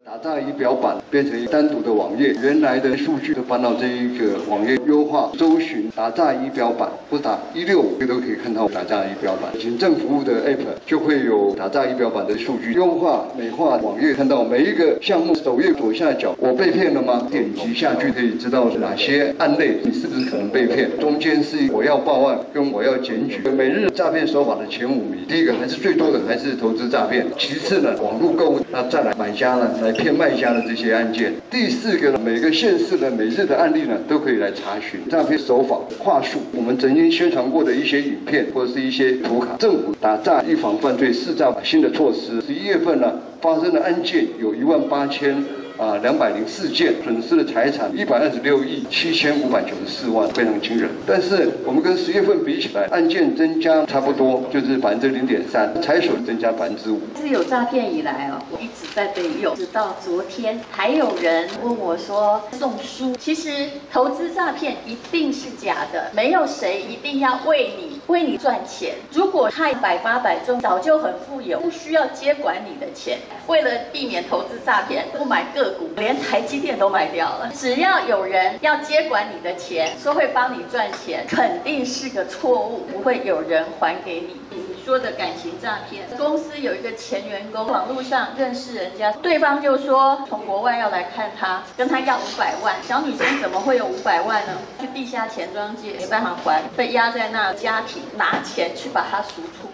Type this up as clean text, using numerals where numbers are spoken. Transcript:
打诈仪表板变成单独的网页，原来的数据都搬到这一个网页优化搜寻打诈仪表板，或打165都可以看到打诈仪表板。行政服务的 App 就会有打诈仪表板的数据优化美化网页，看到每一个项目首页左下角我被骗了吗？点击下去可以知道哪些案类你是不是可能被骗。中间是我要报案跟我要检举。每日诈骗手法的前5名，第一个还是最多的还是投资诈骗，其次呢网络购物，那再来买家呢来骗卖家的这些案件。第4个呢，每个县市的每日的案例呢都可以来查询诈骗手法话术。我们曾经宣传过的一些影片或者是一些图卡，政府打诈预防犯罪试诈新的措施。11月份呢发生的案件有18204件，损失的财产126亿7594万，非常惊人。但是我们跟10月份比起来，案件增加差不多，就是0.3%，财损增加5%。 自有诈骗以来我一直在被用，直到昨天还有人问我说送书。其实投资诈骗一定是假的，没有谁一定要为你赚钱。如果他100发100中，早就很富有，不需要接管你的钱。为了避免投资诈骗，不买个股，连台积电都卖掉了。只要有人要接管你的钱，说会帮你赚钱，肯定是个错误，不会有人还给你。说的感情诈骗，公司有一个前员工，网络上认识人家，对方就说从国外要来看他，跟他要500万。小女生怎么会有500万呢？去地下钱庄借，没办法还，被压在那，家庭拿钱去把他赎出。